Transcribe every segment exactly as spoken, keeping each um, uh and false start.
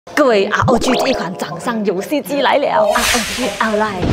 各位 R O G 这一款掌上游戏机来了 ，R O G Ally。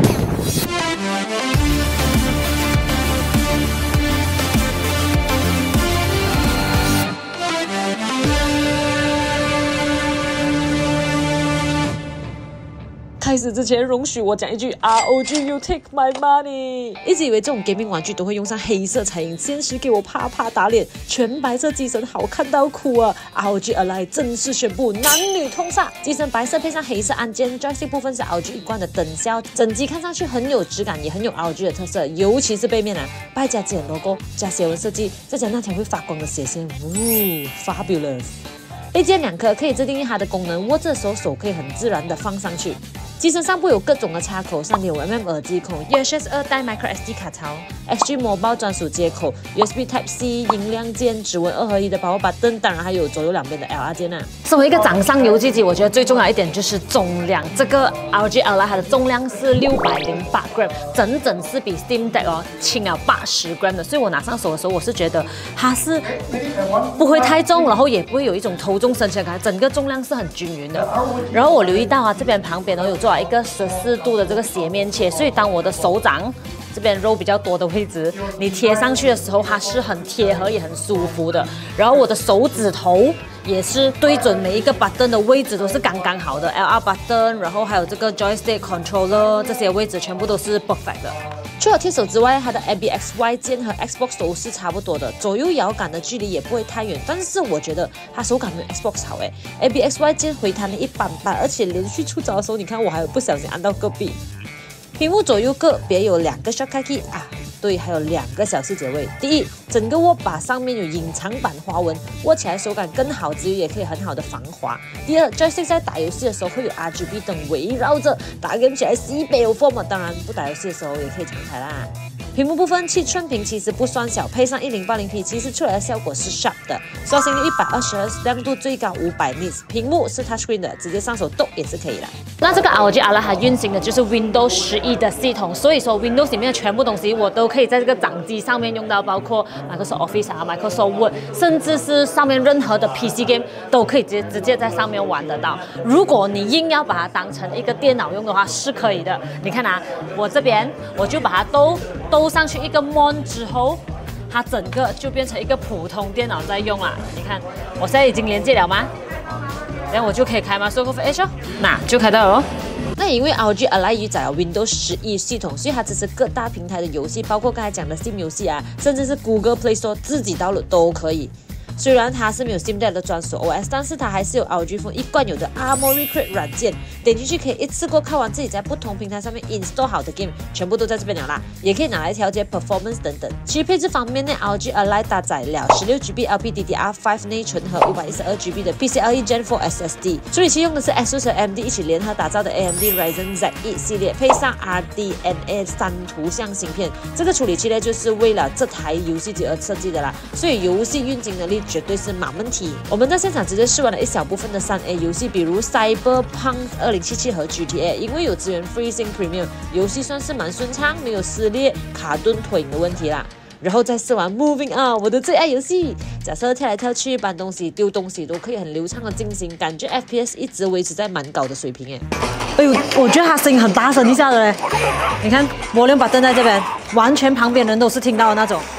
开始之前，容许我讲一句 R O G You Take My Money。一直以为这种 gaming 玩具都会用上黑色彩印，现实给我啪啪打脸，全白色机身好看到哭啊 ！R O G Ally 正式宣布男女通杀，机身白色配上黑色按键 ，joystick 部分是 R O G 一贯的灯效，整机看上去很有质感，也很有 R O G 的特色，尤其是背面啊，败加简 logo 加斜纹设计，再加那条会发光的斜线，呜 ，fabulous！ 背键两颗可以自定义它的功能，握着的时候手可以很自然的放上去。 机身上部有各种的插口， 三点五 mm 耳机孔 ，U S B 二代 micro S D 卡槽 ，X G Mobile 专属接口 ，U S B Type C 音量键，指纹二合一的power button， 当然还有左右两边的 L R 键啊。身为一个掌上游戏机，我觉得最重要一点就是重量。这个 R O G Ally 它的重量是六百零八 gram， 整整是比 Steam Deck 哦轻了八十 gram 的，所以我拿上手的时候，我是觉得它是不会太重，然后也不会有一种头重身轻感，整个重量是很均匀的。然后我留意到啊，这边旁边呢有做 一个十四度的这个斜面切，所以当我的手掌这边肉比较多的位置，你贴上去的时候，它是很贴合也很舒服的。然后我的手指头也是对准每一个 button 的位置都是刚刚好的 ，L R button， 然后还有这个 joystick controller 这些位置全部都是 perfect 的。 除了贴手之外，它的 A B X Y 键和 Xbox 都是差不多的，左右摇杆的距离也不会太远。但是我觉得它手感没有 Xbox 好诶 ，A B X Y 键回弹的一般般，而且连续出招的时候，你看我还有不小心按到隔壁。屏幕左右各别有两个 shortcut key 啊，对，还有两个小细节位。第一，整个握把上面有隐藏版花纹，握起来手感更好之余，也可以很好的防滑。第二 ，joystick 在打游戏的时候会有 R G B 灯围绕着，打 game 起来西北有风嘛。当然不打游戏的时候也可以常开啦。 屏幕部分七寸屏其实不算小，配上 一零八零P， 其实出来的效果是 sharp 的，刷新率一百二十赫兹，亮度最高五百 nits， 屏幕是 touchscreen 的，直接上手动也是可以的。那这个 R O G Ally 它运行的就是 Windows 十一的系统，所以说 Windows 里面的全部东西我都可以在这个掌机上面用到，包括 Microsoft Office 啊、Microsoft Word， 甚至是上面任何的 P C game 都可以直接直接在上面玩得到。如果你硬要把它当成一个电脑用的话，是可以的。你看啊，我这边我就把它都都上去一个 mon 之后，它整个就变成一个普通电脑在用啦。你看，我现在已经连接了吗？然后我就可以开 Microsoft Edge 哦，那就开到了哦。那因为 R O G Ally 已载了 Windows 十一系统，所以它支持各大平台的游戏，包括刚才讲的 Steam 游戏啊，甚至是 Google Play Store 自己 download 都可以。 虽然它是没有 Steam Deck 的专属 O S， 但是它还是有 R O G Phone 一贯有的 Armoury Crate 软件，点进去可以一次过看完自己在不同平台上面 install 好的 game， 全部都在这边了啦，也可以拿来调节 performance 等等。其实配置方面呢 ，R O G Ally 搭载了 十六 G B L P D D R 五 内存和 五百一十二 G B 的 P C I E Gen 四 S S D， 处理器用的是 ASUS 和 A M D 一起联合打造的 A M D Ryzen Z 一系列，配上 R D N A 三图像芯片。这个处理器呢，就是为了这台游戏机而设计的啦，所以游戏运行能力绝对是满问题。 我们在现场直接试玩了一小部分的三 A 游戏，比如 Cyberpunk 二零七七和 G T A， 因为有支援 FreeSync Premium， 游戏算是蛮顺畅，没有撕裂、卡顿、腿的问题啦。然后再试玩 Moving On， 我的最爱游戏。假设跳来跳去、搬东西、丢东西都可以很流畅的进行，感觉 F P S 一直维持在蛮高的水平诶。哎呦，我觉得它声音很大声一下的嘞。你看，我连把灯在这边，完全旁边人都是听到的那种。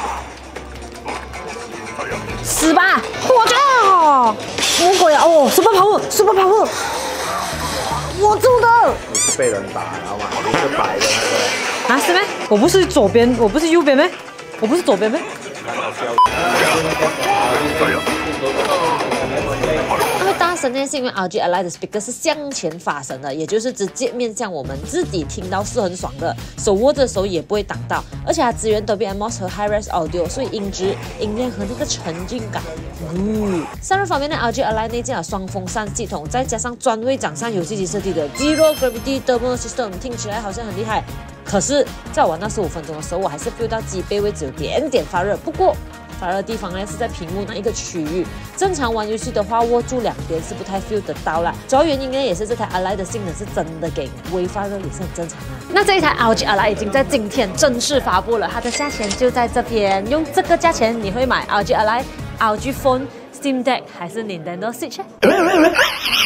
死吧！我操！魔鬼啊！哦 ，super power，super power！ 我中的！ 你是被人打，然后吗？你是白的那个。 啊，是咩？我不是左边，我不是右边咩？我不是左边咩？那么大声呢，是因为 R O G Ally 的 speaker 是向前发声的，也就是直接面向我们，自己听到是很爽的，手握着手也不会挡到，而且它支援 Dolby Atmos 和 Hi-Res Audio， 所以音质、音量和那个沉浸感。嗯，散热方面呢 ，R O G Ally 内建了双风扇系统，再加上专为掌上游戏机设计的 Zero Gravity Thermal System， 听起来好像很厉害。可是，在玩那十五分钟的时候，我还是 feel 到机背位置有点点发热。不过，发热的地方呢是在屏幕那一个区域。正常玩游戏的话，握住两边是不太 feel 得到啦。主要原因呢，也是这台 Ally 的性能是真的给微发热也是很正常啊。那这一台 R O G Ally 已经在今天正式发布了，它的价钱就在这边。用这个价钱，你会买 R O G Ally、R O G Phone、Steam Deck 还是 Nintendo Switch？